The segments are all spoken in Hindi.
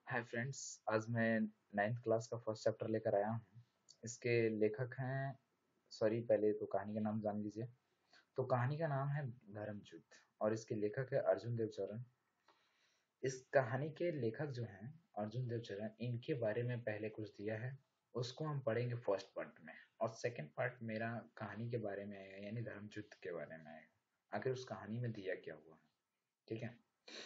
हाय फ्रेंड्स, आज मैं 9th क्लास का फर्स्ट चैप्टर लेकर आया हूँ। इसके लेखक हैं, सॉरी पहले तो कहानी का नाम जान लीजिए। तो कहानी का नाम है धर्म युद्ध और इसके लेखक है अर्जुन देवचरण। इस कहानी के लेखक जो हैं अर्जुन देवचरण, इनके बारे में पहले कुछ दिया है, उसको हम पढ़ेंगे फर्स्ट पार्ट में, और सेकंड पार्ट मेरा कहानी के बारे में आएगा, यानी धर्म युद्ध के बारे में आएगा, आखिर उस कहानी में दिया क्या हुआ है। ठीक है,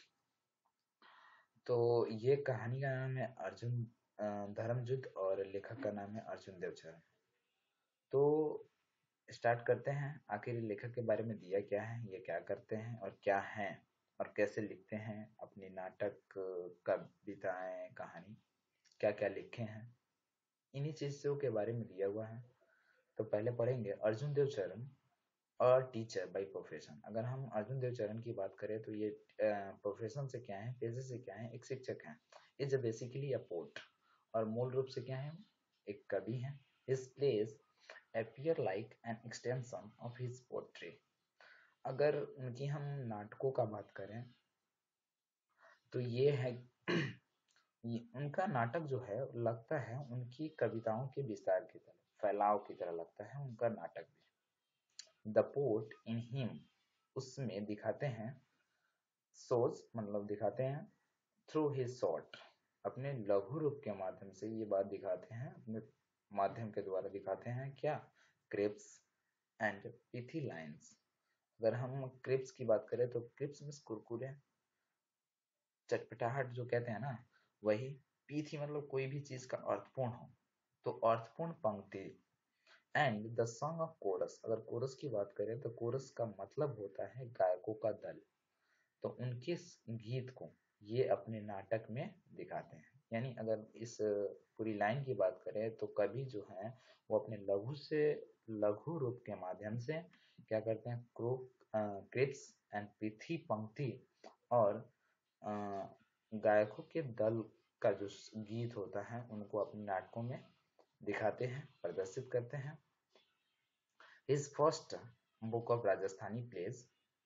तो ये कहानी का नाम है अर्जुन धर्म युद्ध और लेखक का नाम है अर्जुन देवचरण। तो स्टार्ट करते हैं, आखिर लेखक के बारे में दिया क्या है, ये क्या करते हैं और क्या हैं और कैसे लिखते हैं अपनी नाटक, कविताएं, कहानी, क्या क्या लिखे हैं, इन्हीं चीजों के बारे में दिया हुआ है। तो पहले पढ़ेंगे अर्जुन देवचरण और टीचर बाय प्रोफेशन। अगर हम अर्जुन देवचरण की बात करें तो ये प्रोफेशन से क्या है, पेशे से क्या है, एक शिक्षक हैं। इज बेसिकली अ पोएट, और मूल रूप से क्या है, एक कवि हैं। His place appear like an extension of his poetry। अगर उनकी हम नाटकों का बात करें तो ये है उनका नाटक जो है लगता है उनकी कविताओं के विस्तार की तरह, फैलाव की तरह लगता है उनका नाटक भी। द पोट इन हिम, उसमें दिखाते हैं, सोज मतलब दिखाते हैं, थ्रू हिज शॉर्ट, अपने लघु रूप के माध्यम से ये बात दिखाते हैं, अपने माध्यम के द्वारा दिखाते हैं क्या, क्रिप्स एंड पिथी लाइन्स। अगर हम क्रिप्स की बात करें तो क्रिप्स मीन्स कुरकुरे, चटपटाहट जो कहते हैं ना, वही। पीथी मतलब कोई भी चीज का अर्थपूर्ण हो, तो अर्थपूर्ण पंक्ति। And the song of chorus, अगर कोरस की बात करें तो कोरस का मतलब होता है गायकों का दल। तो उनके गीत को ये अपने नाटक में दिखाते हैं। यानी अगर इस पूरी लाइन की बात करें तो कवि जो है वो अपने लघु रूप के माध्यम से क्या करते हैं, क्रिप्स एंड पिथी पंक्ति और गायकों के दल का जो गीत होता है उनको अपने नाटकों में दिखाते हैं, प्रदर्शित करते हैं। His first book of Rajasthani plays,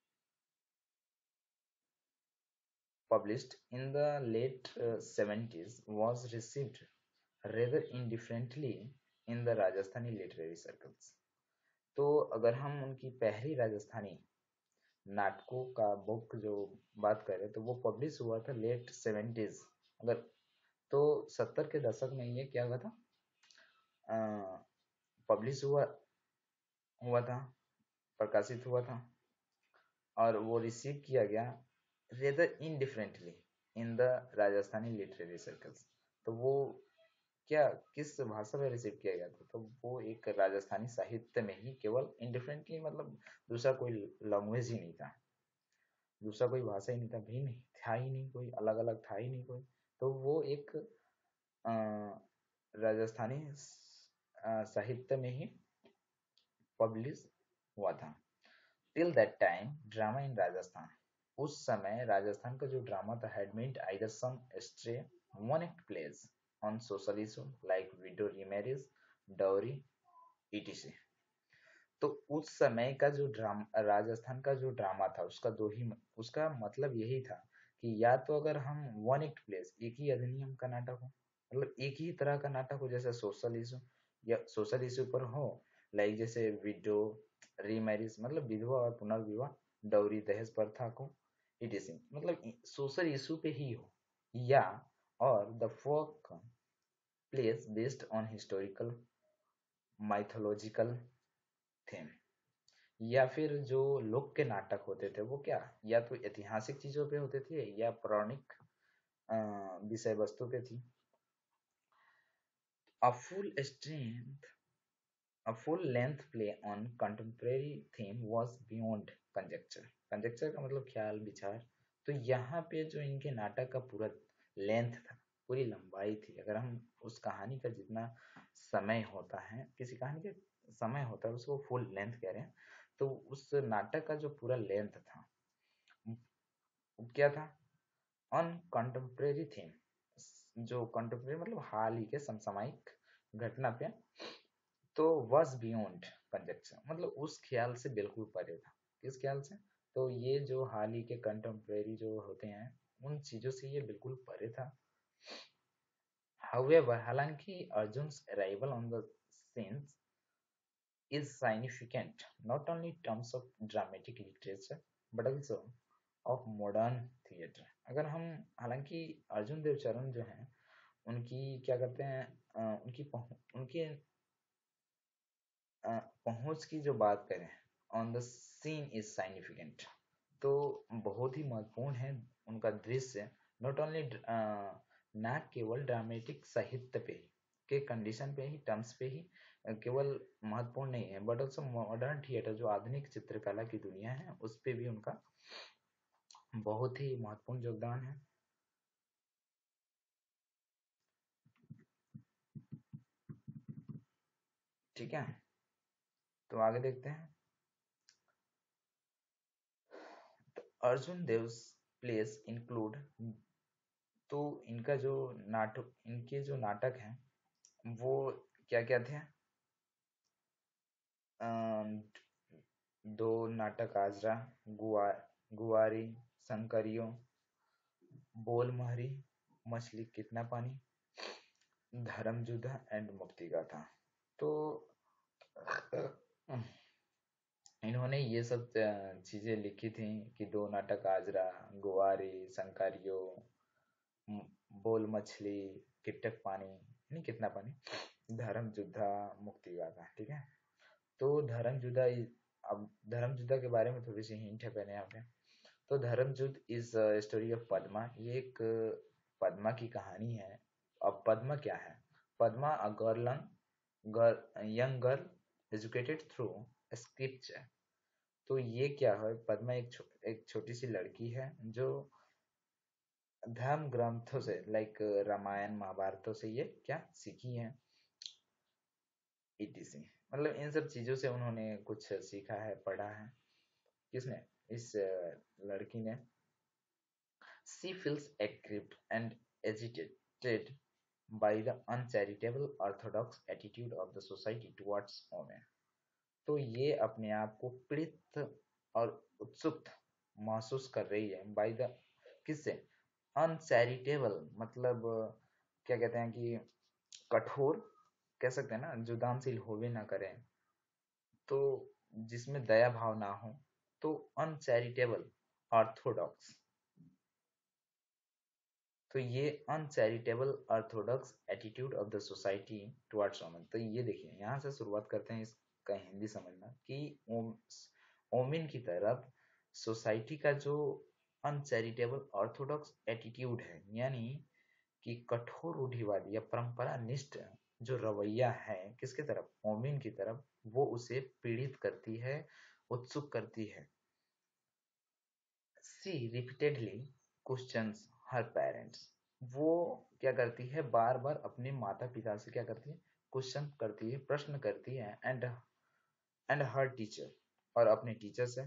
published in the late 70s, was received rather indifferently in the Rajasthani literary circles। तो अगर हम उनकी पहली राजस्थानी नाटकों का बुक जो बात करें तो वो पब्लिश हुआ था लेट 70s। अगर तो 70 के दशक में ये क्या हुआ था, पब्लिश हुआ था, प्रकाशित हुआ था, और वो रिसीव किया गया rather indifferently in the Rajasthani literary circles. तो वो क्या, किस भाषा में रिसीव किया गया था, तो वो एक राजस्थानी साहित्य में ही, केवल इनडिफरेंटली मतलब दूसरा कोई लैंग्वेज ही नहीं था, दूसरा कोई भाषा ही नहीं था, भिन्न था ही नहीं, कोई अलग अलग था ही नहीं कोई। तो वो एक राजस्थानी साहित्य में ही पब्लिश हुआ था। Till that time drama in Rajasthan, उस समय राजस्थान का जो ड्रामा था had made either some stray one act plays on social issue like widow remarriage, dowry, ETC. तो उस समय का जो ड्रामा, राजस्थान का जो ड्रामा था उसका उसका मतलब यही था कि या तो अगर हम वन एक्ट प्लेस, एक ही अधिनियम का नाटक हो, मतलब एक ही तरह का नाटक हो, जैसे सोशल इशू या सोशल इशू पर हो, लाइक जैसे विडो रीमैरिज मतलब विधवा और पुनर्विवाह, डौरी दहेज प्रथा को, ईटीसी मतलब सोशल इशू पे ही हो, या और the folk plays based on historical mythological theme, या फिर जो लोक के नाटक होते थे वो क्या, या तो ऐतिहासिक चीजों पे होते थे या पौराणिक विषय वस्तु पे थी। A full strength, a full length play on contemporary theme was beyond conjecture। conjecture का मतलब ख्याल, विचार। तो यहाँ पे जो इनके नाटक का पूरा लेंथ था, पूरी लंबाई थी, अगर हम उस कहानी का जितना समय होता है, किसी कहानी का समय होता है उसको फुल लेंथ कह रहे हैं, तो उस नाटक का जो पूरा लेंथ था वो क्या था, ऑन कंटेम्प्रेरी थीम, जो कंटेम्प्रेरी मतलब हाल ही के समसामयिक घटना पे, तो वॉज बियॉन्ड कंजेक्चर मतलब उस ख्याल से बिल्कुल परे था। किस ख्याल से, तो ये जो हाल ही के कंटेम्प्रेरी जो होते हैं उन चीजों से ये बिल्कुल परे था। However, हालांकि Arjun's arrival on the scene is significant not only in terms of dramatic literature but also of modern theatre. अगर हम हालांकि अर्जुन देवचरण जो हैं उनकी क्या कहते हैं उनकी पहुंच की जो बात करें on the scene is significant तो बहुत ही महत्वपूर्ण है उनका दृश्य नॉट ओनली ना केवल ड्रामेटिक साहित्य पे ही के कंडीशन पे ही टर्म्स पे ही केवल महत्वपूर्ण नहीं है बट ऑल्सो मॉडर्न थिएटर जो आधुनिक चित्रकला की दुनिया है उस पे भी उनका बहुत ही महत्वपूर्ण योगदान है। ठीक है, तो आगे देखते हैं। तो अर्जुन देव्स प्लेस इंक्लूड तो इनके जो नाटक हैं वो क्या क्या थे? अम, दो नाटक आजरा, गुआरी, संकरियो, बोलमहरी, मछली कितना पानी, धर्म युद्ध एंड मुक्ति गाथा। तो इन्होंने ये सब चीजें लिखी थी कि दो नाटक आजरा, गुआरी, संकारियो, बोल मछली, किटक पानी नहीं कितना पानी, धर्म युद्धा, मुक्ति गाथा। ठीक है, तो धर्म युद्धा अब धर्म युद्धा के बारे में थोड़ी सी हिंट है पहले यहाँ पे। तो धर्म युद्ध इज स्टोरी ऑफ पद्मा, ये एक पद्मा की कहानी है। अब पद्मा क्या है? Padma a young girl educated through scripture. तो ये क्या है? पद्मा एक छोटी सी लड़की है जो धर्म ग्रंथों से लाइक रामायण महाभारतों से ये क्या सीखी है etc। मतलब इन सब चीजों से उन्होंने कुछ सीखा है, पढ़ा है। किसने? इस लड़की ने। She feels aggrieved and agitated by the uncharitable orthodox attitude of the society towards women। तो ये अपने आप को पीड़ित और उत्सुक महसूस कर रही है बाय द किससे? अनचैरिटेबल मतलब क्या कहते हैं कि कठोर कह सकते हैं ना, जो दानशील होवे ना करें, तो जिसमें दया भाव ना हो, तो अनचैरिटेबल ऑर्थोडॉक्स। तो ये uncharitable orthodox attitude of the society towards women. तो ये देखिए यहाँ से शुरुआत करते हैं इसका हिंदी समझना कि वुमेन की तरफ सोसाइटी का जो अनचैरिटेबल ऑर्थोडॉक्स एटीट्यूड है, यानी कि कठोर रूढ़िवादी या परंपरा निष्ठ जो रवैया है किसके तरफ? वुमेन की तरफ, वो उसे पीड़ित करती है, उत्सुक करती है। She repeatedly questions her parents. वो क्या करती है? बार बार अपने माता पिता से क्या करती है? क्वेश्चन करती है, प्रश्न करती है। एंड हर टीचर, और अपने टीचर से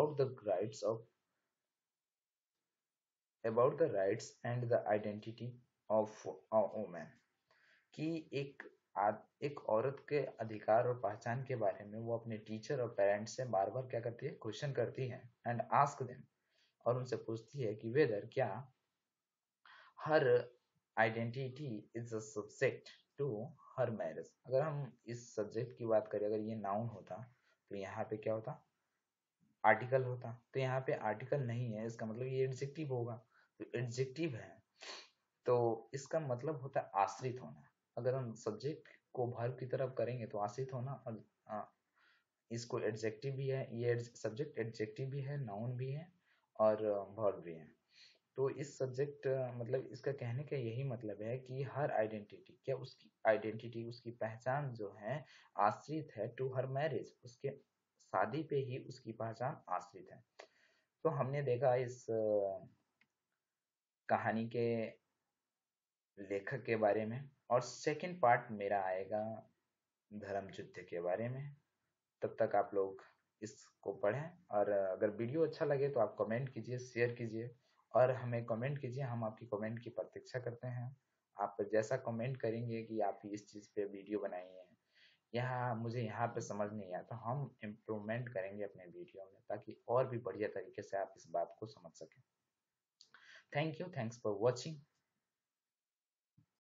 about the rights and the identity of a woman. कि एक औरत के अधिकार और पहचान के बारे में वो अपने टीचर और पेरेंट्स से बार बार क्या करती है? क्वेश्चन करती है। एंड आस्क देम, और उनसे पूछती है कि वेदर क्या her identity is a subject to her marriage. अगर हम इस सब्जेक्ट की बात करें, अगर ये नाउन होता तो यहाँ पे क्या होता? आर्टिकल होता। तो यहाँ पे आर्टिकल नहीं है, इसका मतलब ये एडजेक्टिव होगा। तो एडजेक्टिव है तो इसका मतलब होता है आश्रित होना। अगर हम सब्जेक्ट को वर्ब की तरफ करेंगे तो आश्रित होना, और इसको एडजेक्टिव भी है, ये सब्जेक्ट एडजेक्टिव भी है, नाउन भी है और वर्ब भी है। तो इस सब्जेक्ट मतलब इसका कहने का यही मतलब है कि हर आइडेंटिटी, क्या उसकी आइडेंटिटी, उसकी पहचान जो है आश्रित है टू हर मैरिज, उसके शादी पे ही उसकी पहचान आश्रित है। तो हमने देखा इस कहानी के लेखक के बारे में, और सेकंड पार्ट मेरा आएगा धर्म युद्ध के बारे में। तब तक आप लोग इसको पढ़ें, और अगर वीडियो अच्छा लगे तो आप कमेंट कीजिए, शेयर कीजिए, और हमें कमेंट कीजिए। हम आपकी कमेंट की प्रतीक्षा करते हैं। आप जैसा कमेंट करेंगे कि आप इस चीज़ पे वीडियो बनाइए, यहाँ मुझे यहाँ पे समझ नहीं आया, तो हम इम्प्रूवमेंट करेंगे अपने वीडियो में, ताकि और भी बढ़िया तरीके से आप इस बात को समझ सकें। Thank you, thanks for watching.